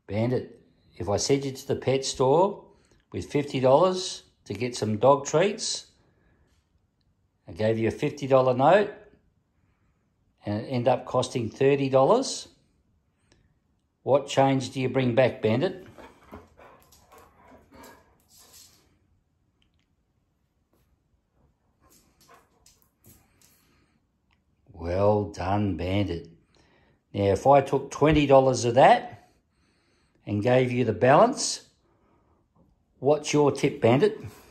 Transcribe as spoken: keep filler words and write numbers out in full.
Bandit, if I sent you to the pet store with fifty dollars to get some dog treats, I gave you a fifty dollar note, and it ended up costing thirty dollars. What change do you bring back, Bandit? Well done, Bandit. Now, if I took twenty dollars of that and gave you the balance, what's your tip, Bandit?